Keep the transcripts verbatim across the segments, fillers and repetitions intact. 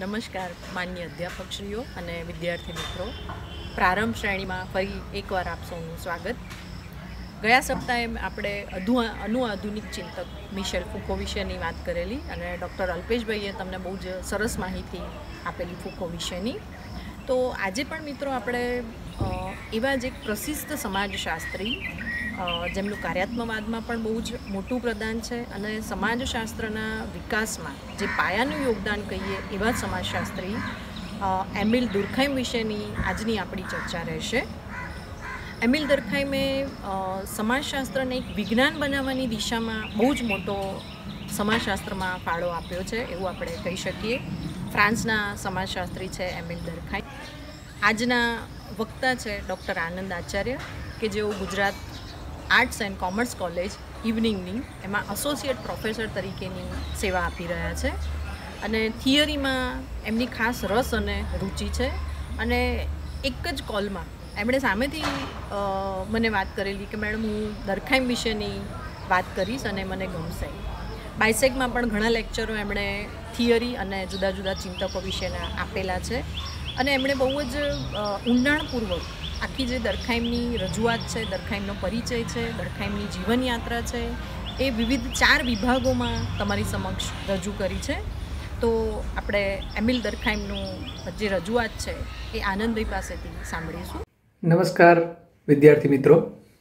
નમસ્કાર માન્ય અધ્યાપકશ્રીઓ અને વિદ્યાર્થી મિત્રો, પ્રારંભ શ્રેણીમાં ફરી એકવાર આપ સૌનું સ્વાગત. ગયા સપ્તાહે આપણે અધુ અનુ આધુનિક ચિંતક મિશેલ ફુકો વિશેની વાત કરેલી અને ડૉક્ટર અલ્પેશભાઈએ તમને બહુ જ સરસ માહિતી આપેલી ફુકો વિશેની. તો આજે પણ મિત્રો આપણે એવા જ એક પ્રસિદ્ધ સમાજશાસ્ત્રી જેમનું કાર્યાત્મકવાદમાં પણ બહુ જ મોટું પ્રદાન છે અને સમાજશાસ્ત્રના વિકાસમાં જે પાયાનું યોગદાન કહીએ એવા સમાજશાસ્ત્રી એમિલ દુર્ખાઇમ વિશેની આજની આપણી ચર્ચા રહેશે. એમિલ દુર્ખાઇમે સમાજશાસ્ત્રને એક વિજ્ઞાન બનાવવાની દિશામાં બહુ જ મોટો સમાજશાસ્ત્રમાં ફાળો આપ્યો છે એવું આપણે કહી શકીએ. ફ્રાન્સના સમાજશાસ્ત્રી છે એમિલ દુર્ખાઇમ. આજના વક્તા છે ડૉક્ટર આનંદ આચાર્ય કે જેઓ Gujarat arts and commerce college ઇવનિંગની એમાં એસોસિએટ પ્રોફેસર તરીકેની સેવા આપી રહ્યા છે અને થિયરીમાં એમની ખાસ રસ અને રુચિ છે. અને એક જ કોલમાં એમણે સામેથી મને વાત કરેલી કે મેડમ હું દુર્ખાઇમ વિશેની વાત કરીશ અને મને ગમશે. બાયસેગમાં પણ ઘણા લેક્ચરો એમણે થિયરી અને જુદા જુદા ચિંતકો વિશેના આપેલા છે અને એમણે બહુ જ ઊંડાણપૂર્વક આખી જે દુર્ખાઇમની રજૂઆત છે, દુર્ખાઇમનો પરિચય છે, દુર્ખાઇમની જીવનયાત્રા છે એ વિવિધ ચાર વિભાગોમાં તમારી સમક્ષ રજૂ કરી છે. તો આપણે એમિલ દુર્ખાઇમનું જે રજૂઆત છે એ આનંદભાઈ પાસેથી સાંભળીશું. નમસ્કાર વિદ્યાર્થી મિત્રો,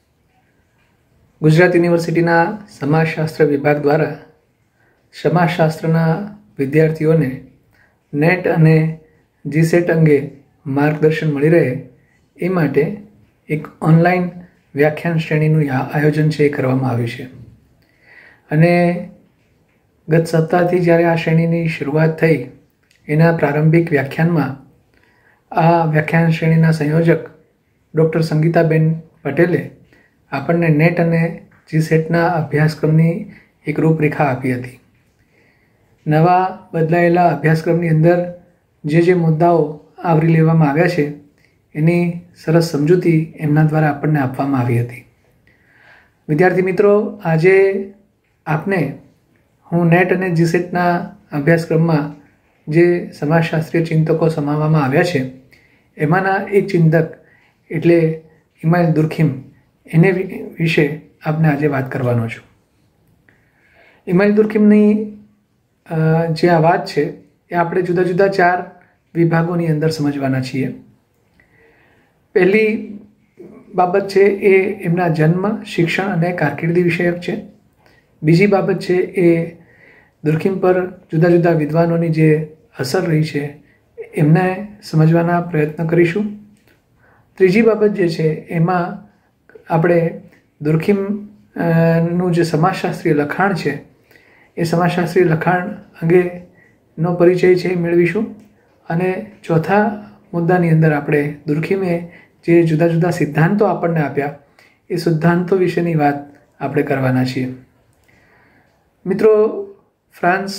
ગુજરાત યુનિવર્સિટીના સમાજશાસ્ત્ર વિભાગ દ્વારા સમાજશાસ્ત્રના વિદ્યાર્થીઓને નેટ અને જીસેટ અંગે માર્ગદર્શન મળી રહે એ માટે એક ઓનલાઈન વ્યાખ્યાન શ્રેણીનું આયોજન છે એ કરવામાં આવ્યું છે. અને ગત સપ્તાહથી જ્યારે આ શ્રેણીની શરૂઆત થઈ એના પ્રારંભિક વ્યાખ્યાનમાં આ વ્યાખ્યાન શ્રેણીના સંયોજક ડૉક્ટર સંગીતાબેન પટેલે આપણને નેટ અને જીસેટના અભ્યાસક્રમની એક રૂપરેખા આપી હતી. નવા બદલાયેલા અભ્યાસક્રમની અંદર જે જે મુદ્દાઓ આવરી લેવામાં આવ્યા છે એની સરસ સમજૂતી એમના દ્વારા આપણને આપવામાં આવી હતી. વિદ્યાર્થી મિત્રો, આજે આપને હું નેટ અને જીસેટના અભ્યાસક્રમમાં જે સમાજશાસ્ત્રીય ચિંતકો સમાવવામાં આવ્યા છે એમાંના એક ચિંતક એટલે એમિલ દુર્ખાઇમ એને વિશે આપને આજે વાત કરવાનો છું. એમિલ દુર્ખાઇમની જે આ વાત છે એ આપણે જુદા જુદા ચાર વિભાગોની અંદર સમજવાના છીએ. પહેલી બાબત છે એ એમના જન્મ, શિક્ષણ અને કારકિર્દી વિષયક છે. બીજી બાબત છે એ દુર્ખાઇમ પર જુદા જુદા વિદ્વાનોની જે અસર રહી છે એમને સમજવાના પ્રયત્ન કરીશું. ત્રીજી બાબત જે છે એમાં આપણે દુર્ખાઇમનું જે સમાજશાસ્ત્રીય લખાણ છે એ સમાજશાસ્ત્રીય લખાણ અંગેનો પરિચય છે એ મેળવીશું. અને ચોથા મુદ્દાની અંદર આપણે દુર્ખાઇમે જે જુદા જુદા સિદ્ધાંતો આપણને આપ્યા એ સિદ્ધાંતો વિશેની વાત આપણે કરવાના છીએ. મિત્રો, ફ્રાન્સ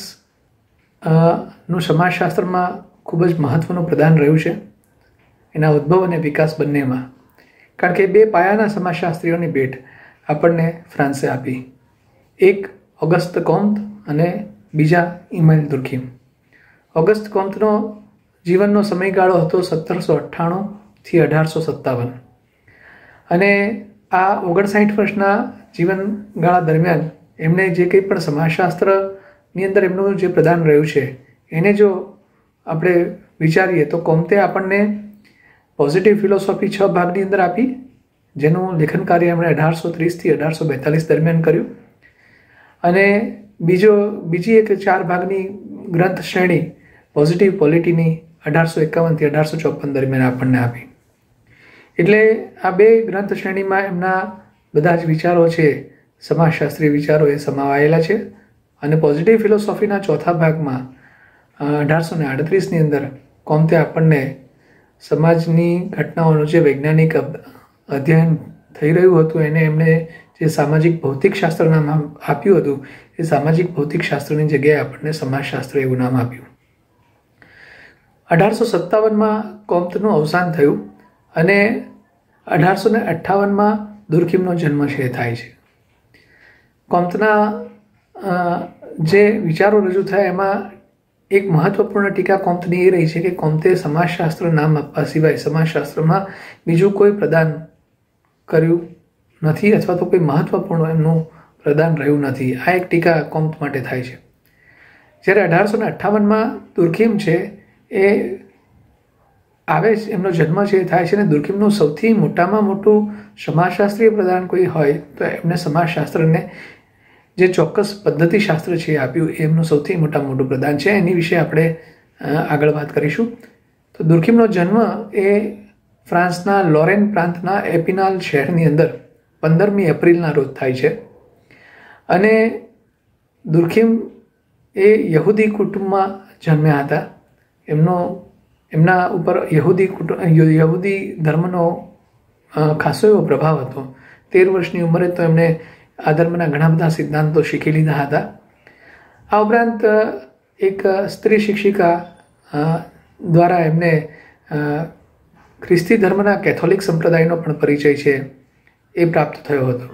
નું સમાજશાસ્ત્રમાં ખૂબ જ મહત્ત્વનું પ્રદાન રહ્યું છે એના ઉદ્ભવ અને વિકાસ બંનેમાં. કારણ કે બે પાયાના સમાજશાસ્ત્રીઓની ભેટ આપણને ફ્રાન્સે આપી. એક ઓગસ્ત કોમ્ત અને બીજા એમિલ દુર્ખાઇમ. ઓગસ્ત કોમ્તનો જીવનનો સમયગાળો હતો સત્તરસો અઠ્ઠાણુંથી અઢારસો સત્તાવન અને આ ઓગણસાઠ વર્ષના જીવનગાળા દરમિયાન એમણે જે કંઈ પણ સમાજશાસ્ત્રની અંદર એમનું જે પ્રદાન રહ્યું છે એને જો આપણે વિચારીએ તો કોમ્તે આપણને પોઝિટિવ ફિલોસોફી છ ભાગની અંદર આપી, જેનું લેખન કાર્ય એમણે અઢારસો ત્રીસથી અઢારસો બેતાલીસ દરમિયાન કર્યું. અને બીજો બીજી એક ચાર ભાગની ગ્રંથ શ્રેણી પોઝિટિવ પોલિટીની અઢારસો એકાવનથી અઢારસો ચોપન દરમિયાન આપણને આપી. એટલે આ બે ગ્રંથ શ્રેણીમાં એમના બધા જ વિચારો છે, સમાજશાસ્ત્રીય વિચારો એ સમાવાયેલા છે. અને પોઝિટિવ ફિલોસોફીના ચોથા ભાગમાં અઢારસો ને આડત્રીસની અંદર કોમ્તે આપણને સમાજની ઘટનાઓનું જે વૈજ્ઞાનિક અધ્યયન થઈ રહ્યું હતું એને એમણે જે સામાજિક ભૌતિક શાસ્ત્ર નામ આપ્યું હતું એ સામાજિક ભૌતિક શાસ્ત્રની જગ્યાએ આપણને સમાજશાસ્ત્ર એવું નામ આપ્યું. અઢારસો સત્તાવનમાં કોમ્તનું અવસાન થયું અને અઢારસો ને અઠ્ઠાવનમાં દુર્ખાઇમનો જન્મ છે થાય છે. કોમ્તના જે વિચારો રજૂ થયા એમાં એક મહત્વપૂર્ણ ટીકા કોમ્તની એ રહી છે કે કોમ્તે સમાજશાસ્ત્ર નામ આપવા સિવાય સમાજશાસ્ત્રમાં બીજું કોઈ પ્રદાન કર્યું નથી અથવા તો કોઈ મહત્વપૂર્ણ એમનું પ્રદાન રહ્યું નથી. આ એક ટીકા કોમ્ત માટે થાય છે. જ્યારે અઢારસો ને અઠ્ઠાવનમાં દુર્ખીમ છે એ આવે છે, એમનો જન્મ છે એ થાય છે, અને દુર્ખીમનું સૌથી મોટામાં મોટું સમાજશાસ્ત્રીય પ્રદાન કોઈ હોય તો એમને સમાજશાસ્ત્રને જે ચોક્કસ પદ્ધતિશાસ્ત્ર છે એ આપ્યું, એ એમનું સૌથી મોટામાં મોટું પ્રદાન છે. એની વિશે આપણે આગળ વાત કરીશું. તો દુર્ખીમનો જન્મ એ ફ્રાન્સના લોરેન પ્રાંતના એપિનાલ શહેરની અંદર પંદરમી એપ્રિલના રોજ થાય છે. અને દુર્ખીમ એ યહૂદી કુટુંબમાં જન્મ્યા હતા. એમનો એમના ઉપર યહૂદી કુટુંબ યહૂદી ધર્મનો ખાસો એવો પ્રભાવ હતો. તેર વર્ષની ઉંમરે તો એમણે આ ધર્મના ઘણા બધા સિદ્ધાંતો શીખી લીધા હતા. આ ઉપરાંત એક સ્ત્રી શિક્ષિકા દ્વારા એમને ખ્રિસ્તી ધર્મના કેથોલિક સંપ્રદાયનો પણ પરિચય છે એ પ્રાપ્ત થયો હતો.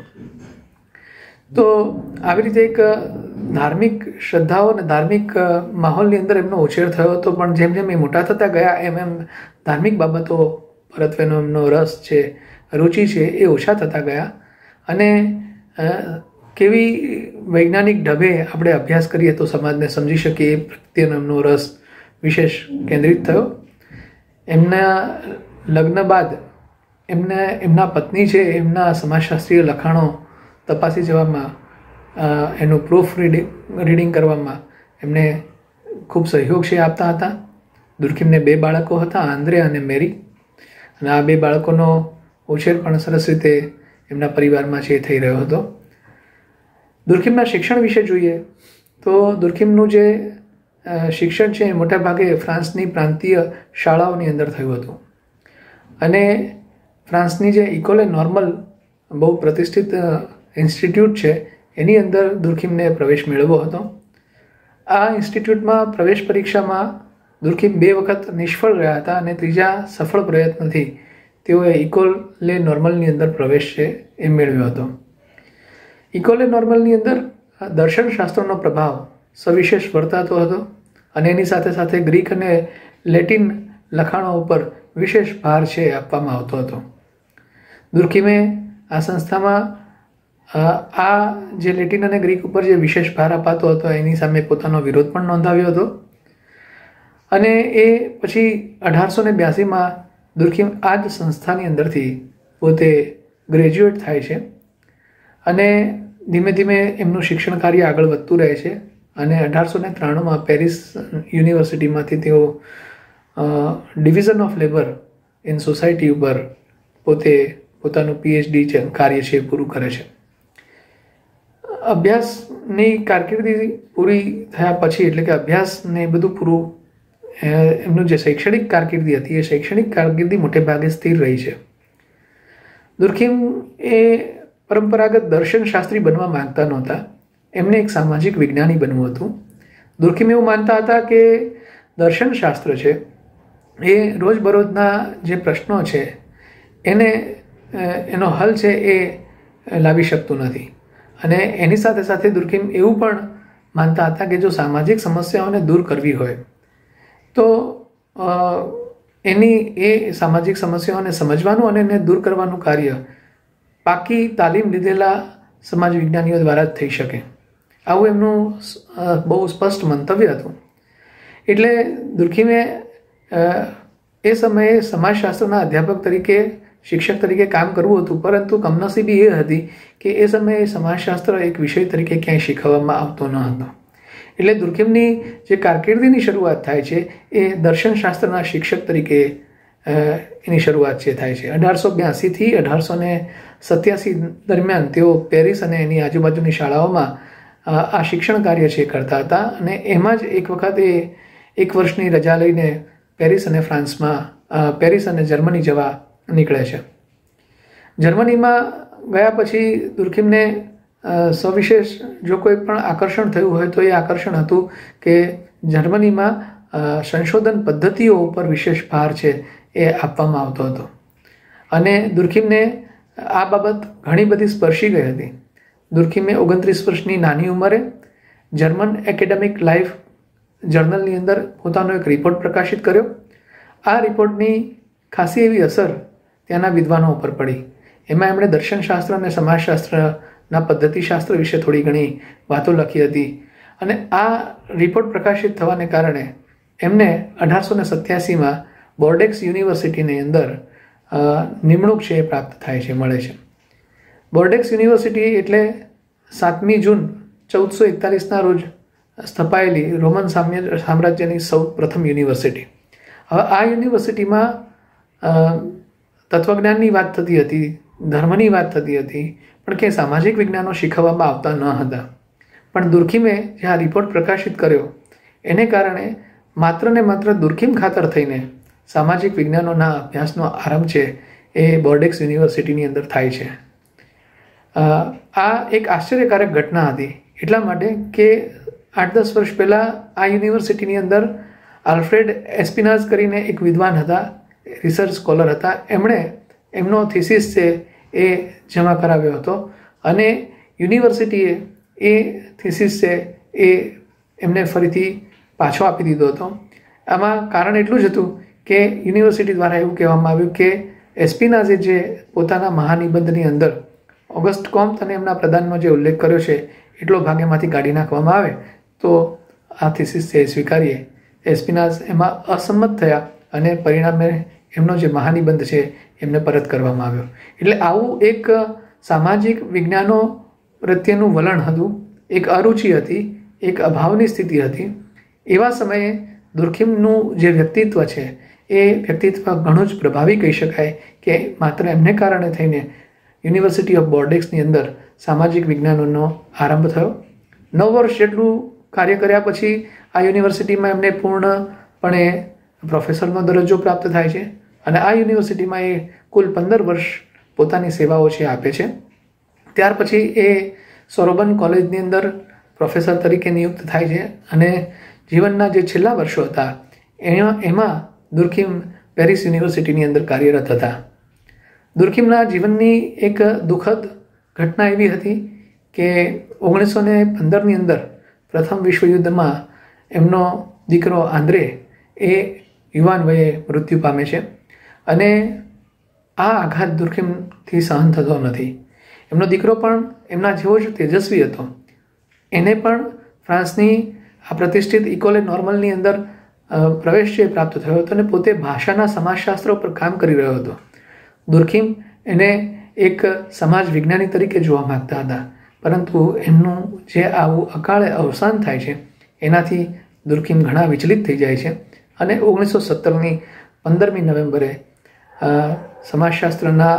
તો આવી રીતે એક ધાર્મિક શ્રદ્ધાઓ અને ધાર્મિક માહોલની અંદર એમનો ઉછેર થયો હતો. પણ જેમ જેમ એ મોટા થતા ગયા એમ એમ ધાર્મિક બાબતો પરત્વેનો એમનો રસ છે, રુચિ છે એ ઓછા થતા ગયા. અને કેવી વૈજ્ઞાનિક ઢબે આપણે અભ્યાસ કરીએ તો સમાજને સમજી શકીએ એ પ્રત્યેનો એમનો રસ વિશેષ કેન્દ્રિત થયો. એમના લગ્ન બાદ એમને એમના પત્ની છે એમના સમાજશાસ્ત્રીય લખાણો તપાસી જવામાં, એનું પ્રૂફ રીડિંગ રીડિંગ કરવામાં એમને ખૂબ સહયોગ છે આપતા હતા. દુર્ખીમને બે બાળકો હતા, આંદ્રે અને મેરી. અને આ બે બાળકોનો ઉછેર પણ સરસ રીતે એમના પરિવારમાં છે થઈ રહ્યો હતો. દુર્ખીમના શિક્ષણ વિશે જોઈએ તો દુર્ખીમનું જે શિક્ષણ છે એ મોટાભાગે ફ્રાન્સની પ્રાંતીય શાળાઓની અંદર થયું હતું. અને ફ્રાન્સની જે ઇકોલે નોર્મલ બહુ પ્રતિષ્ઠિત ઇન્સ્ટિટ્યૂટ છે એની અંદર દુર્ખીમને પ્રવેશ મેળવ્યો હતો. આ ઇન્સ્ટિટ્યૂટમાં પ્રવેશ પરીક્ષામાં દુર્ખીમ બે વખત નિષ્ફળ રહ્યા હતા અને ત્રીજા સફળ પ્રયત્નથી તેઓએ ઇકોલે નોર્મલની અંદર પ્રવેશ છે એ મેળવ્યો હતો. ઇકોલે નોર્મલની અંદર દર્શનશાસ્ત્રનો પ્રભાવ સવિશેષ વર્તાતો હતો અને એની સાથે સાથે ગ્રીક અને લેટિન લખાણો ઉપર વિશેષ ભાર છે આપવામાં આવતો હતો. દુર્ખીમે આ સંસ્થામાં આ જે લેટિન અને ગ્રીક ઉપર જે વિશેષ ભાર અપાતો હતો એની સામે પોતાનો વિરોધ પણ નોંધાવ્યો હતો. અને એ પછી અઢારસો ને બ્યાસીમાં દુર્ખીમ આ જ સંસ્થાની અંદરથી પોતે ગ્રેજ્યુએટ થાય છે. અને ધીમે ધીમે એમનું શિક્ષણ કાર્ય આગળ વધતું રહે છે. અને અઢારસો ને ત્રાણુંમાં પેરિસ યુનિવર્સિટીમાંથી તેઓ division of labour in society ઉપર પોતે પોતાનું પીએચડી કાર્ય છે પૂરું કરે છે. અભ્યાસની કારકિર્દી પૂરી થયા પછી, એટલે કે અભ્યાસને બધું પૂરું, એમનું જે શૈક્ષણિક કારકિર્દી હતી એ શૈક્ષણિક કારકિર્દી મોટે ભાગે સ્થિર રહી છે. દુર્ખીમ એ પરંપરાગત દર્શનશાસ્ત્રી બનવા માંગતા નહોતા. એમને એક સામાજિક વિજ્ઞાની બનવું હતું. દુર્ખીમ એવું માનતા હતા કે દર્શનશાસ્ત્ર છે એ રોજબરોજના જે પ્રશ્નો છે એને એનો હલ છે એ લાવી શકતું નથી. અને એની સાથે સાથે દુર્ખીમ એવું પણ માનતા હતા કે જો સામાજિક સમસ્યાઓને દૂર કરવી હોય તો એની એ સામાજિક સમસ્યાઓને સમજવાનું અને એને દૂર કરવાનું કાર્ય પાકી તાલીમ લીધેલા સમાજ વિજ્ઞાનીઓ દ્વારા જ થઈ શકે. આવું એમનું બહુ સ્પષ્ટ મંતવ્ય હતું. એટલે દુર્ખીમે એ સમયે સમાજશાસ્ત્રના અધ્યાપક તરીકે, શિક્ષક તરીકે કામ કરવું હતું. પરંતુ કમનસીબી એ હતી કે એ સમયે સમાજશાસ્ત્ર એક વિષય તરીકે ક્યાંય શીખવવામાં આવતો ન હતો. એટલે દુર્ખીમની જે કારકિર્દીની શરૂઆત થાય છે એ દર્શનશાસ્ત્રના શિક્ષક તરીકે એની શરૂઆત છે થાય છે. અઢારસો બ્યાસીથી અઢારસો ને સત્યાસી દરમિયાન તેઓ પેરિસ અને એની આજુબાજુની શાળાઓમાં આ શિક્ષણ કાર્ય છે કરતા હતા. અને એમાં જ એક વખત એ એક વર્ષની રજા લઈને પેરિસ અને ફ્રાન્સમાં પેરિસ અને જર્મની જવા નીકળે છે. જર્મનીમાં ગયા પછી દુર્ખીમને સવિશેષ જો કોઈ પણ આકર્ષણ થયું હોય તો એ આકર્ષણ હતું કે જર્મનીમાં સંશોધન પદ્ધતિઓ ઉપર વિશેષ ભાર છે એ આપવામાં આવતો હતો. અને દુર્ખીમને આ બાબત ઘણી બધી સ્પર્શી ગઈ હતી. દુર્ખીમે ઓગણત્રીસ વર્ષની નાની ઉંમરે જર્મન એકેડેમિક લાઈફ જર્નલની અંદર પોતાનો એક રિપોર્ટ પ્રકાશિત કર્યો. આ રિપોર્ટની ખાસી એવી અસર ત્યાંના વિદ્વાનો ઉપર પડી. એમાં એમણે દર્શનશાસ્ત્ર અને સમાજશાસ્ત્રના પદ્ધતિશાસ્ત્ર વિશે થોડી ઘણી વાતો લખી હતી. અને આ રિપોર્ટ પ્રકાશિત થવાને કારણે એમને અઢારસો ને સત્યાસીમાં બોર્ડેક્સ યુનિવર્સિટીની અંદર નિમણૂક છે એ પ્રાપ્ત થાય છે, મળે છે. બોર્ડેક્સ યુનિવર્સિટી એટલે સાતમી જૂન ચૌદસો એકતાલીસના રોજ સ્થપાયેલી રોમન સામ્ય સામ્રાજ્યની સૌ પ્રથમ યુનિવર્સિટી. હવે આ યુનિવર્સિટીમાં તત્વજ્ઞાનની વાત થતી હતી, ધર્મની વાત થતી હતી, પણ કે સામાજિક વિજ્ઞાનો શીખવવામાં આવતા ન હતા. પણ દુર્ખીમે જે આ રિપોર્ટ પ્રકાશિત કર્યો એને કારણે માત્ર ને માત્ર દુર્ખીમ ખાતર થઈને સામાજિક વિજ્ઞાનોના અભ્યાસનો આરંભ છે એ બોર્ડેક્સ યુનિવર્સિટીની અંદર થાય છે. આ એક આશ્ચર્યકારક ઘટના હતી એટલા માટે કે આઠ દસ વર્ષ પહેલાં આ યુનિવર્સિટીની અંદર આલ્ફ્રેડ એસ્પિનાઝ કરીને એક વિદ્વાન હતા, રિસર્ચ સ્કોલર હતા. એમણે એમનો થીસીસ છે એ જમા કરાવ્યો હતો અને યુનિવર્સિટીએ એ થીસીસ છે એ એમને ફરીથી પાછો આપી દીધો હતો. આમાં કારણ એટલું જ હતું કે યુનિવર્સિટી દ્વારા એવું કહેવામાં આવ્યું કે એસ્પિનાઝે જે પોતાના મહાનિબંધની અંદર ઓગસ્ટ કોમ્ત અને એમના પ્રદાનનો જે ઉલ્લેખ કર્યો છે એટલો ભાગ એમાંથી કાઢી નાખવામાં આવે તો આ થીસીસ છે સ્વીકારીએ. એસ્પિનાઝ એમાં અસંમત થયા અને પરિણામે એમનો જે મહાનિબંધ છે એમને પરત કરવામાં આવ્યો. એટલે આવું એક સામાજિક વિજ્ઞાનો પ્રત્યેનું વલણ હતું, એક અરુચિ હતી, એક અભાવની સ્થિતિ હતી. એવા સમયે દુર્ખીમનું જે વ્યક્તિત્વ છે એ વ્યક્તિત્વ ઘણું જ પ્રભાવી કહી શકાય કે માત્ર એમને કારણે થઈને યુનિવર્સિટી ઓફ બોર્ડેક્સની અંદર સામાજિક વિજ્ઞાનોનો આરંભ થયો. નવ વર્ષ જેટલું કાર્ય કર્યા પછી આ યુનિવર્સિટીમાં એમને પૂર્ણપણે પ્રોફેસરનો દરજ્જો પ્રાપ્ત થાય છે અને આ યુનિવર્સિટીમાં એ કુલ પંદર વર્ષ પોતાની સેવાઓ છે આપે છે. ત્યાર પછી એ સોરોબન કોલેજની અંદર પ્રોફેસર તરીકે નિયુક્ત થાય છે અને જીવનના જે છેલ્લા વર્ષો હતા એમાં એમાં દુર્ખીમ પેરિસ યુનિવર્સિટીની અંદર કાર્યરત હતા. દુર્ખીમના જીવનની એક દુઃખદ ઘટના એવી હતી કે ઓગણીસો ને પંદરની અંદર પ્રથમ વિશ્વયુદ્ધમાં એમનો દીકરો આંદ્રે એ યુવાન વયે મૃત્યુ પામે છે અને આ આઘાત દુર્ખીમથી સહન થતો નથી. એમનો દીકરો પણ એમના જેવો જ તેજસ્વી હતો. એને પણ ફ્રાન્સની આ પ્રતિષ્ઠિત ઇકોલે નોર્મલની અંદર પ્રવેશ છે પ્રાપ્ત થયો હતો અને પોતે ભાષાના સમાજશાસ્ત્રો પર કામ કરી રહ્યો હતો. દુર્ખીમ એને એક સમાજ વિજ્ઞાની તરીકે જોવા માગતા હતા, પરંતુ એમનું જે આવું અકાળે અવસાન થાય છે એનાથી દુર્ખીમ ઘણા વિચલિત થઈ જાય છે અને ઓગણીસો સત્તરની પંદરમી નવેમ્બરે સમાજશાસ્ત્રના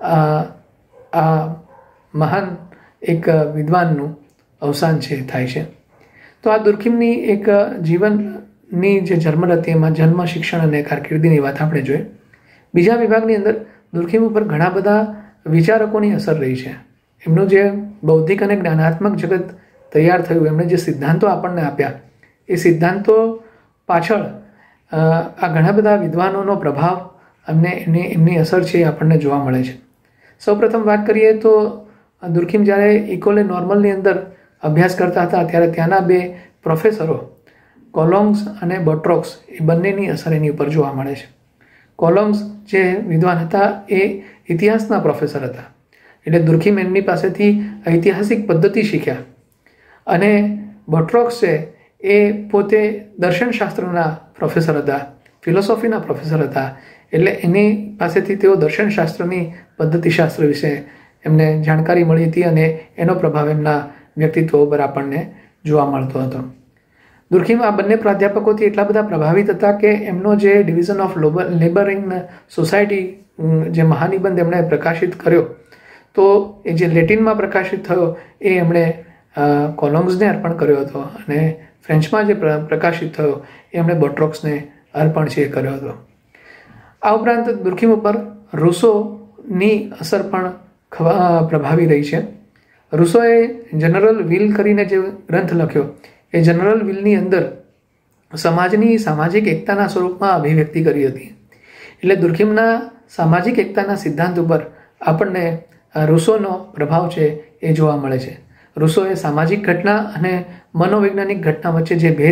આ મહાન એક વિદ્વાનનું અવસાન છે થાય છે. તો આ દુર્ખીમની એક જીવનની જે જન્મ હતી એમાં જન્મ, શિક્ષણ અને કારકિર્દીની વાત આપણે જોઈએ. બીજા વિભાગની અંદર દુર્ખીમ ઉપર ઘણા બધા વિચારકોની અસર રહી છે. એમનું જે બૌદ્ધિક અને જ્ઞાનાત્મક જગત તૈયાર થયું, એમણે જે સિદ્ધાંતો આપણને આપ્યા એ સિદ્ધાંતો પાછળ આ ઘણા બધા વિદ્વાનોનો પ્રભાવ અમને એમની એમની અસર છે એ આપણને જોવા મળે છે. સૌપ્રથમ વાત કરીએ તો દુર્ખીમ જ્યારે ઇકોલે નોર્મલની અંદર અભ્યાસ કરતા હતા ત્યારે ત્યાંના બે પ્રોફેસરો કોલોંગ્સ અને બોટ્રોક્સ એ બંનેની અસર એની ઉપર જોવા મળે છે. કોલોંગ્સ જે વિદ્વાન હતા એ ઇતિહાસના પ્રોફેસર હતા, એટલે દુર્ખીમ એમની પાસેથી ઐતિહાસિક પદ્ધતિ શીખ્યા અને બોટ્રોક્સ છે એ પોતે દર્શનશાસ્ત્રના પ્રોફેસર હતા, ફિલોસોફીના પ્રોફેસર હતા. એટલે એની પાસેથી તેઓ દર્શનશાસ્ત્રની પદ્ધતિશાસ્ત્ર વિશે એમને જાણકારી મળી હતી અને એનો પ્રભાવ એમના વ્યક્તિત્વ ઉપર આપણને જોવા મળતો હતો. દુર્ખીમ આ બંને પ્રાધ્યાપકોથી એટલા બધા પ્રભાવિત હતા કે એમનો જે division of labour in society જે મહાનિબંધ એમણે પ્રકાશિત કર્યો તો એ જે લેટિનમાં પ્રકાશિત થયો એ એમણે કોલોંગ્સને અર્પણ કર્યો હતો અને ફ્રેન્ચમાં જે પ્રકાશિત થયો એ એમણે બોટ્રોક્સને અર્પણ છે કર્યો હતો. આ ઉપરાંત દુર્ખીમ ઉપર રૂસોની અસર પણ પ્રભાવી રહી છે. રૂસોએ જનરલ વિલ કરીને જે ગ્રંથ લખ્યો એ જનરલ વિલની અંદર સમાજની સામાજિક એકતાના સ્વરૂપમાં અભિવ્યક્તિ કરી હતી. એટલે દુર્ખીમના સામાજિક એકતાના સિદ્ધાંત ઉપર આપણને રૂસોનો પ્રભાવ છે એ જોવા મળે છે. રૂસોએ સામાજિક ઘટના અને મનોવૈજ્ઞાનિક ઘટના વચ્ચે જે ભેદ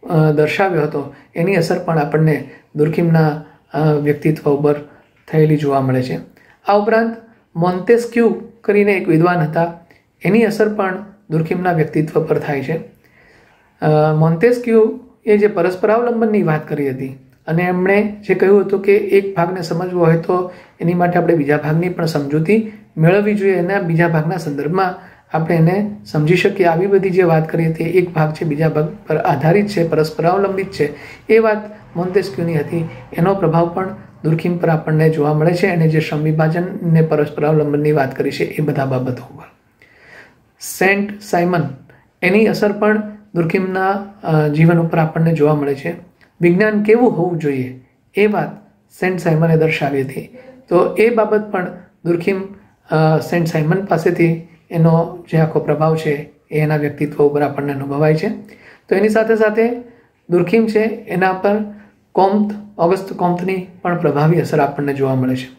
દર્શાવ્યો હતો એની અસર પણ આપણને દુર્કીમના વ્યક્તિત્વ ઉપર થયેલી જોવા મળે છે. આ ઉપરાંત મોન્ટેસ્ક્યુ કરીને એક વિદ્વાન હતા, એની અસર પણ દુર્કીમના વ્યક્તિત્વ પર થાય છે. મોન્ટેસ્ક્યુ એ જે પરસ્પરાવલંબનની વાત કરી હતી અને એમણે જે કહ્યું હતું કે એક ભાગને સમજવો હોય તો એની માટે આપણે બીજા ભાગની પણ સમજૂતી મેળવવી જોઈએ, એના બીજા ભાગના સંદર્ભમાં આપણે એને સમજી શકીએ. આવી બધી જે વાત કરી હતી, એક ભાગ છે બીજા ભાગ પર આધારિત છે, પરસ્પરાવલંબિત છે, એ વાત મોન્ટેસ્ક્યુની હતી. એનો પ્રભાવ પણ દુર્કીમ પર આપણને જોવા મળે છે અને જે શ્રમ વિભાજન ને પરસ્પરાવલંબનની વાત કરી છે એ બધા બાબતો ઉપર. સેન્ટ સાયમન એની અસર પણ દુર્કીમના જીવન ઉપર આપણને જોવા મળે છે. વિજ્ઞાન કેવું હોવું જોઈએ એ વાત સેન્ટ સાયમને દર્શાવી હતી. તો એ બાબત પણ દુર્કીમ સેન્ટ સાયમન પાસેથી એનો જે આખો પ્રભાવ છે એ એના વ્યક્તિત્વ ઉપર આપણને અનુભવાય છે. તો એની સાથે સાથે દુર્કીમ છે એના પર કોમ્ત ઓગસ્ટ કોમ્તની પણ પ્રભાવી અસર આપણને જોવા મળે છે.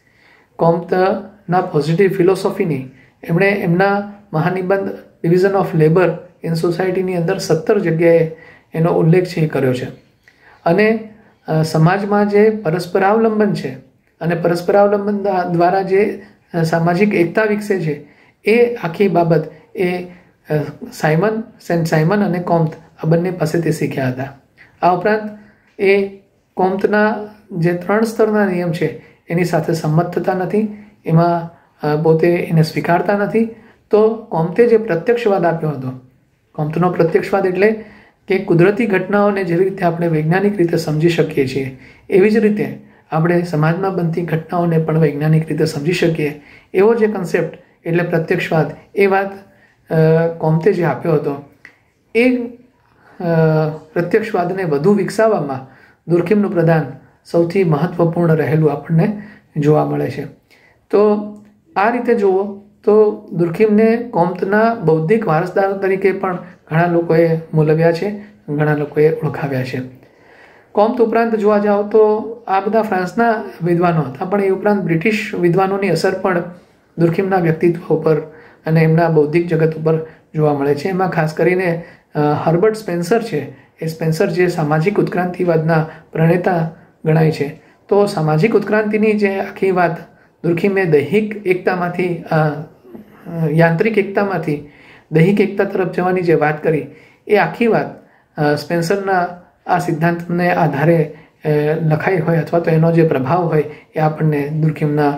કોમ્તના પોઝિટિવ ફિલોસોફીની એમણે એમના મહાનિબંધ ડિવિઝન ઓફ લેબર ઇન સોસાયટીની અંદર સત્તર જગ્યાએ એનો ઉલ્લેખ છે એ કર્યો છે. અને સમાજમાં જે પરસ્પરાવલંબન છે અને પરસ્પરાવલંબન દ્વારા જે સામાજિક એકતા વિકસે છે એ આખી બાબત એ સાયમન સેન્ટ સાયમન અને કોમ્ત આ બંને પાસેથી શીખ્યા હતા. આ ઉપરાંત એ કોમ્તના જે ત્રણ સ્તરના નિયમ છે એની સાથે સંમત થતા નથી, એમાં પોતે એને સ્વીકારતા નથી. તો કોમ્તે જે પ્રત્યક્ષવાદ આપ્યો હતો, કોમ્તનો પ્રત્યક્ષવાદ એટલે કે કુદરતી ઘટનાઓને જેવી રીતે આપણે વૈજ્ઞાનિક રીતે સમજી શકીએ છીએ એવી જ રીતે આપણે સમાજમાં બનતી ઘટનાઓને પણ વૈજ્ઞાનિક રીતે સમજી શકીએ એવો જે કન્સેપ્ટ એટલે પ્રત્યક્ષવાદ, એ વાત કોમ્તે જે આપ્યો હતો એ પ્રત્યક્ષવાદને વધુ વિકસાવવામાં દુર્કીમનું પ્રદાન સૌથી મહત્વપૂર્ણ રહેલું આપણને જોવા મળે છે. તો આ રીતે જુઓ તો દુર્કીમને કોમ્તના બૌદ્ધિક વારસદાર તરીકે પણ ઘણા લોકોએ મૂલવ્યા છે, ઘણા લોકોએ ઓળખાવ્યા છે. કોમ્ત ઉપરાંત જોવા જાઓ તો આ બધા ફ્રાન્સના વિદ્વાનો હતા, પણ એ ઉપરાંત બ્રિટિશ વિદ્વાનોની અસર પણ દુર્કીમના વ્યક્તિત્વ ઉપર અને એમના બૌદ્ધિક જગત ઉપર જોવા મળે છે. એમાં ખાસ કરીને હર્બર્ટ સ્પેન્સર છે, એ સ્પેન્સર જે સામાજિક ઉત્ક્રાંતિવાદના પ્રણેતા ગણાય છે. તો સામાજિક ઉત્ક્રાંતિની જે આખી વાત દુર્કીમે દૈહિક એકતામાંથી યાંત્રિક એકતામાંથી દૈહિક એકતા તરફ જવાની જે વાત કરી એ આખી વાત સ્પેન્સરના આ સિદ્ધાંતને આધારે લખાઈ હોય અથવા તો એનો જે પ્રભાવ હોય એ આપણને દુર્કીમના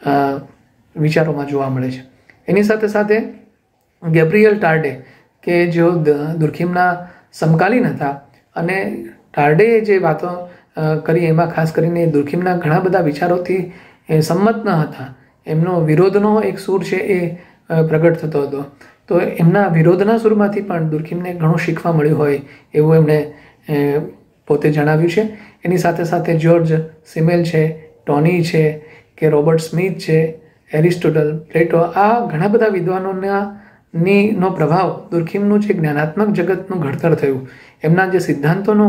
વિચારોમાં જોવા મળે છે. એની સાથે સાથે ગેબ્રિયલ ટાર્ડે કે જેઓ દુર્કીમના સમકાલીન હતા અને ટાર્ડેએ જે વાતો કરી એમાં ખાસ કરીને દુર્કીમના ઘણા બધા વિચારોથી સંમત ન હતા. એમનો વિરોધનો એક સૂર છે એ પ્રગટ થતો હતો. તો એમના વિરોધના સૂરમાંથી પણ દુર્કીમને ઘણું શીખવા મળ્યું હોય એવું એમણે પોતે જણાવ્યું છે. એની સાથે સાથે જ્યોર્જ સિમેલ છે, ટોની છે કે રોબર્ટ સ્મિથ છે, એરિસ્ટોટલ, પ્લેટો, આ ઘણા બધા વિદ્વાનોના ની નો પ્રભાવ દુર્કીમનું જે જ્ઞાનાત્મક જગતનું ઘડતર થયું, એમના જે સિદ્ધાંતોનો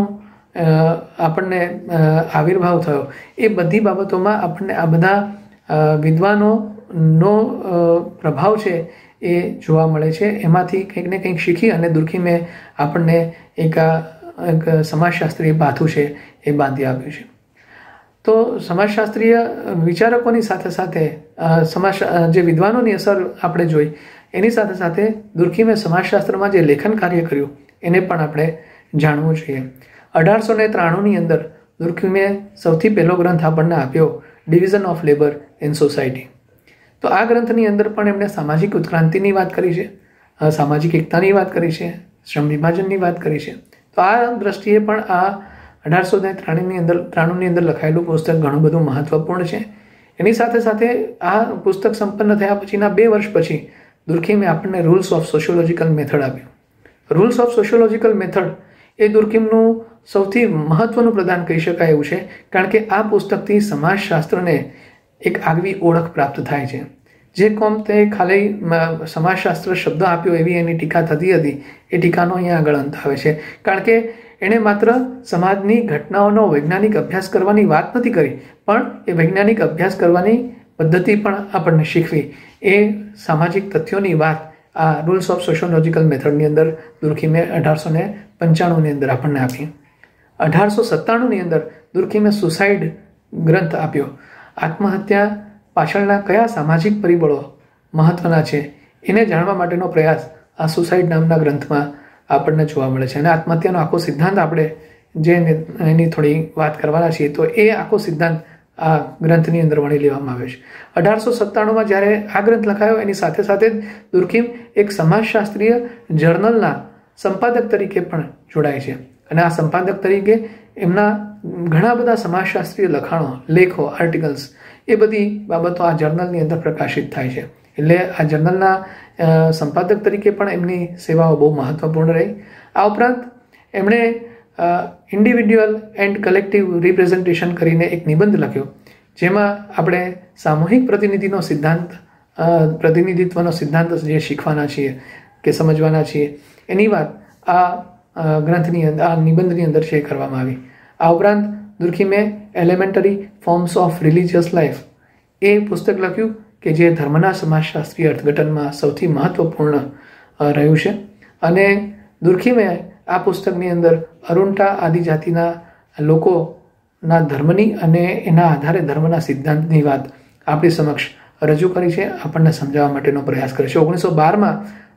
આપણને આવિર્ભાવ થયો, એ બધી બાબતોમાં આપણને આ બધા વિદ્વાનોનો પ્રભાવ છે એ જોવા મળે છે. એમાંથી કંઈક ને કંઈક શીખી અને દુર્કીમે આપણને એક એક સમાજશાસ્ત્રીય પાથું છે એ બાંધી આપ્યું છે. તો સમાજશાસ્ત્રીય વિચારકોની સાથે સાથે સમાજ જે વિદ્વાનોની અસર આપણે જોઈ, એની સાથે સાથે દુર્કીમે સમાજશાસ્ત્રમાં જે લેખન કાર્ય કર્યું એને પણ આપણે જાણવું જોઈએ. અઢારસો ને ત્રાણુંની અંદર દુર્કીમે સૌથી પહેલો ગ્રંથ આપણને આપ્યો division of labour in society. તો આ ગ્રંથની અંદર પણ એમણે સામાજિક ઉત્ક્રાંતિની વાત કરી છે, સામાજિક એકતાની વાત કરી છે, શ્રમ વિભાજનની વાત કરી છે. તો આ દ્રષ્ટિએ પણ આ અઢારસો ને ત્રાણુંની અંદર ત્રાણુંની અંદર લખાયેલું પુસ્તક ઘણું બધું મહત્વપૂર્ણ છે. એની સાથે સાથે આ પુસ્તક સંપન્ન થયા પછીના બે વર્ષ પછી દુર્કીમે આપણને રૂલ્સ ઓફ સોશિયોલોજીકલ મેથડ આપ્યું. રૂલ્સ ઓફ સોશિયોલોજીકલ મેથડ એ દુર્કીમનું સૌથી મહત્વનું પ્રદાન કહી શકાય એવું છે, કારણ કે આ પુસ્તકથી સમાજશાસ્ત્રને એક આગવી ઓળખ પ્રાપ્ત થાય છે. જે કોમ્તે ખાલી સમાજશાસ્ત્ર શબ્દ આપ્યો એવી એની ટીકા થતી હતી, એ ટીકાનો અહીંયા આગળ અંત આવે છે. કારણ કે એણે માત્ર સમાજની ઘટનાઓનો વૈજ્ઞાનિક અભ્યાસ કરવાની વાત નથી કરી, પણ એ વૈજ્ઞાનિક અભ્યાસ કરવાની પદ્ધતિ પણ આપણને શીખવી. એ સામાજિક તથ્યોની વાત આ રૂલ્સ ઓફ સોશિયોલોજીકલ મેથડની અંદર દુર્ખીમે અઢારસો ને પંચાણુંની અંદર આપણને આપી. અઢારસો સત્તાણુંની અંદર દુર્ખીમે સુસાઇડ ગ્રંથ આપ્યો. આત્મહત્યા પાછળના કયા સામાજિક પરિબળો મહત્વના છે એને જાણવા માટેનો પ્રયાસ આ સુસાઇડ નામના ગ્રંથમાં આપણને જોવા મળે છે. અને આત્મહત્યાનો આખો સિદ્ધાંત આપણે જે એની થોડી વાત કરવાના છીએ તો એ આખો સિદ્ધાંત આ ગ્રંથની અંદર વણી લેવામાં આવે છે. અઢારસો સત્તાણુંમાં જ્યારે આ ગ્રંથ લખાયો એની સાથે સાથે જ દુર્ખીમ એક સમાજશાસ્ત્રીય જર્નલના સંપાદક તરીકે પણ જોડાય છે. અને આ સંપાદક તરીકે એમના ઘણા બધા સમાજશાસ્ત્રીય લખાણો, લેખો, આર્ટિકલ્સ એ બધી બાબતો આ જર્નલની અંદર પ્રકાશિત થાય છે. એટલે આ જર્નલના સંપાદક તરીકે પણ એમની સેવાઓ બહુ મહત્વપૂર્ણ રહી. આ ઉપરાંત એમણે ઇન્ડિવિડ્યુઅલ એન્ડ કલેક્ટિવ રિપ્રેઝન્ટેશન કરીને એક નિબંધ લખ્યો, જેમાં આપણે સામૂહિક પ્રતિનિધિનો સિદ્ધાંત પ્રતિનિધિત્વનો સિદ્ધાંત જે શીખવાના છીએ કે સમજવાના છીએ એની વાત આ ગ્રંથની અંદર આ નિબંધની અંદર શેર કરવામાં આવી. આ ઉપરાંત દુર્ખીમે elementary forms of religious life એ પુસ્તક લખ્યું કે જે ધર્મના સમાજશાસ્ત્રીય અર્થઘટનમાં સૌથી મહત્વપૂર્ણ રહ્યું છે. અને દુર્ખીમે આ પુસ્તકની અંદર અરુન્ટા આદિજાતિના લોકોના ધર્મની અને એના આધારે ધર્મના સિદ્ધાંતની વાત આપણી સમક્ષ રજૂ કરી છે, આપણને સમજાવવા માટેનો પ્રયાસ કરે છે. ઓગણીસો બારમાં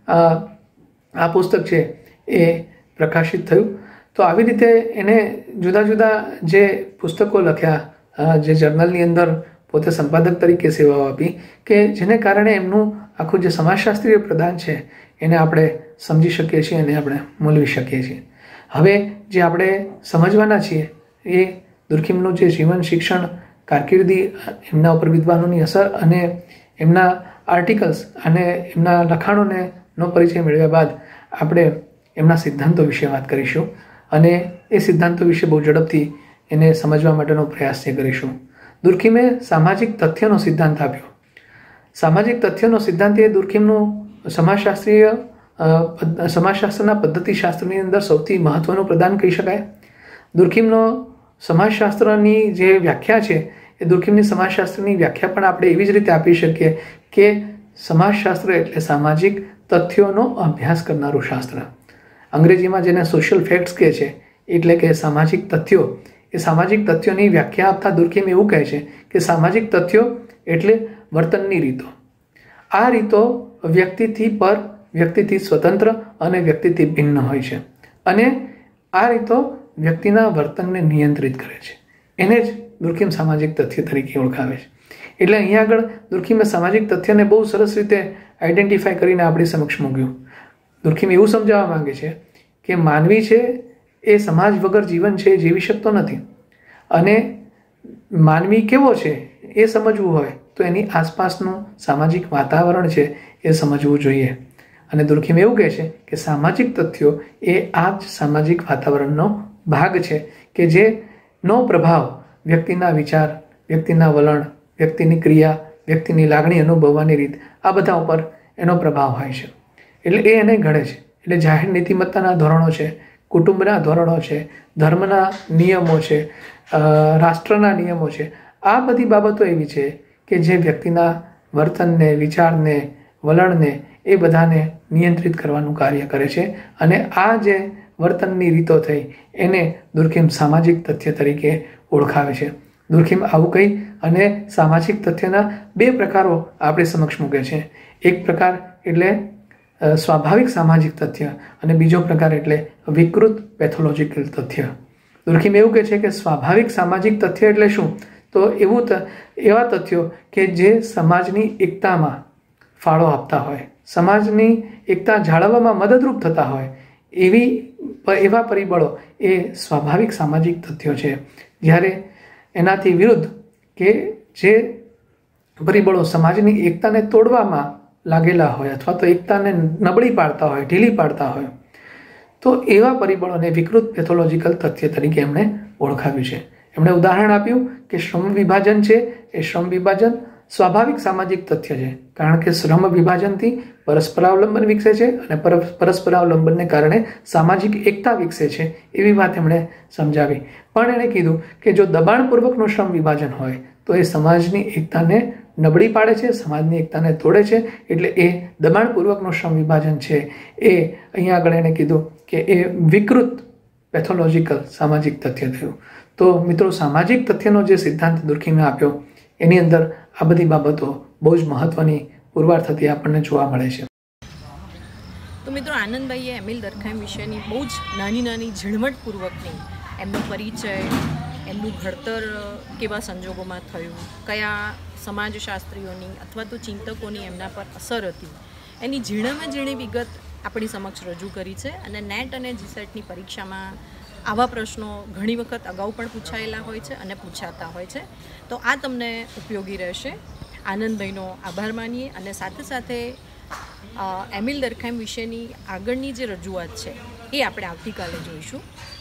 આ પુસ્તક છે એ પ્રકાશિત થયું. તો આવી રીતે એને જુદા જુદા જે પુસ્તકો લખ્યા, જે જર્નલની અંદર પોતે સંપાદક તરીકે સેવાઓ આપી, કે જેને કારણે એમનું આખું જે સમાજશાસ્ત્રીય પ્રદાન છે એને આપણે સમજી શકીએ છીએ અને આપણે મૂલવી શકીએ છીએ. હવે જે આપણે સમજવાના છીએ એ દુર્ખીમનું જે જીવન, શિક્ષણ, કારકિર્દી, એમના ઉપર વિદ્વાનોની અસર અને એમના આર્ટિકલ્સ અને એમના લખાણોને નો પરિચય મેળવ્યા બાદ આપણે એમના સિદ્ધાંતો વિશે વાત કરીશું અને એ સિદ્ધાંતો વિશે બહુ ઝડપથી એને સમજવા માટેનો પ્રયાસ છે કરીશું. દુર્ખીમે સામાજિક તથ્યનો સિદ્ધાંત આપ્યો. સામાજિક તથ્યનો સિદ્ધાંત એ દુર્ખીમનું સમાજશાસ્ત્રીય સમાજશાસ્ત્રના પદ્ધતિશાસ્ત્રની અંદર સૌથી મહત્વનું પ્રદાન કહી શકાય. દુર્ખીમનો સમાજશાસ્ત્રની જે વ્યાખ્યા છે એ દુર્ખીમની સમાજશાસ્ત્રની વ્યાખ્યા પણ આપણે એવી જ રીતે આપી શકીએ કે સમાજશાસ્ત્ર એટલે સામાજિક તથ્યોનો અભ્યાસ કરનારું શાસ્ત્ર. અંગ્રેજીમાં જેને સોશિયલ ફેક્ટ્સ કહે છે, એટલે કે સામાજિક તથ્યો. એ સામાજિક તથ્યોની વ્યાખ્યા આપતા દુર્ખીમ એવું કહે છે કે સામાજિક તથ્યો એટલે વર્તનની રીતો. આ રીતો વ્યક્તિથી પર, વ્યક્તિથી સ્વતંત્ર અને વ્યક્તિથી ભિન્ન હોય છે અને આ રીતો વ્યક્તિના વર્તનને નિયંત્રિત કરે છે. એને જ દુર્ખીમ સામાજિક તથ્ય તરીકે ઓળખાવે છે. એટલે અહીંયા આગળ દુર્ખીમે સામાજિક તથ્યને બહુ સરસ રીતે આઈડેન્ટિફાય કરીને આપણી સમક્ષ મૂક્યું. દુર્ખીમ એવું સમજાવવા માંગે છે કે માનવી છે એ સમાજ વગર જીવન છે એ જીવી શકતો નથી અને માનવી કેવો છે એ સમજવું હોય તો એની આસપાસનું સામાજિક વાતાવરણ છે એ સમજવું જોઈએ. અને દુર્ખીમ એવું કહે છે કે સામાજિક તથ્યો એ આ જ સામાજિક વાતાવરણનો ભાગ છે કે જેનો પ્રભાવ વ્યક્તિના વિચાર, વ્યક્તિના વલણ, વ્યક્તિની ક્રિયા, વ્યક્તિની લાગણી અનુભવવાની રીત આ બધા ઉપર એનો પ્રભાવ હોય છે. એટલે એ એને ઘડે છે. એટલે જાહેર નીતિમત્તાના ધોરણો છે, કુટુંબના ધોરણો છે, ધર્મના નિયમો છે, રાષ્ટ્રના નિયમો છે, આ બધી બાબતો એવી છે કે જે વ્યક્તિના વર્તનને, વિચારને, વલણને એ બધાને નિયંત્રિત કરવાનું કાર્ય કરે છે. અને આ જે વર્તનની રીતો થઈ એને દુર્ખીમ સામાજિક તથ્ય તરીકે ઓળખાવે છે. દુર્ખીમ આવું કહી અને સામાજિક તથ્યના બે પ્રકારો આપણી સમક્ષ મૂકે છે. એક પ્રકાર એટલે સ્વાભાવિક સામાજિક તથ્ય અને બીજો પ્રકાર એટલે વિકૃત પેથોલોજીકલ તથ્ય. દુર્ખીમ એવું કહે છે કે સ્વાભાવિક સામાજિક તથ્ય એટલે શું? તો એવું એવા તથ્યો કે જે સમાજની એકતામાં ફાળો આપતા હોય, સમાજની એકતા જાળવવામાં મદદરૂપ થતા હોય, એવી એવા પરિબળો એ સ્વાભાવિક સામાજિક તથ્યો છે. જ્યારે એનાથી વિરુદ્ધ કે જે પરિબળો સમાજની એકતાને તોડવામાં લાગેલા હોય અથવા તો એકતાને નબળી પાડતા હોય, ઢીલી પાડતા હોય, તો એવા પરિબળોને વિકૃત પેથોલોજીકલ તથ્ય તરીકે એમણે ઓળખાવ્યું છે. એમણે ઉદાહરણ આપ્યું કે શ્રમ વિભાજન છે એ શ્રમ વિભાજન સ્વાભાવિક સામાજિક તથ્ય છે, કારણ કે શ્રમ વિભાજનથી પરસ્પરાવલંબન વિકસે છે અને પરસ્પરાવલંબનને કારણે સામાજિક એકતા વિકસે છે. એવી વાત એમણે સમજાવી. પણ એણે કીધું કે જો દબાણપૂર્વકનું શ્રમ વિભાજન હોય તો એ સમાજની એકતાને નબળી પાડે છે, સમાજની એકતાને તોડે છે. એટલે એ દબાણપૂર્વકનું શ્રમ વિભાજન છે એ અહીંયા આગળ એણે કીધું કે એ વિકૃત પેથોલોજીકલ સામાજિક તથ્ય થયું. તો મિત્રો, સામાજિક તથ્યનો જે સિદ્ધાંત દુર્કીમે આપ્યો એની અંદર આ બધી બાબતો બહુ જ મહત્વની પુરવાર થતી આપણને જોવા મળે છે. તો મિત્રો, આનંદભાઈએ એમિલ દર્કહાઇમ વિશેની બહુ જ નાની નાની ઝીણવટપૂર્વકની એમનો પરિચય, એમનું ઘડતર કેવા સંજોગોમાં થયું, કયા સમાજશાસ્ત્રીઓની અથવા તો ચિંતકોની એમના પર અસર હતી, એની ઝીણામાં ઝીણી વિગત આપણી સમક્ષ રજૂ કરી છે. અને નેટ અને જીસેટની પરીક્ષામાં આવા પ્રશ્નો ઘણી વખત અગાઉ પણ પૂછાયેલા હોય છે અને પૂછાતા હોય છે. તો આ તમને ઉપયોગી રહેશે. આનંદભાઈનો આભાર માનીએ અને સાથે સાથે એમિલ દર્કહાઇમ વિશેની આગળની જે રજૂઆત છે એ આપણે આવતીકાલે જોઈશું.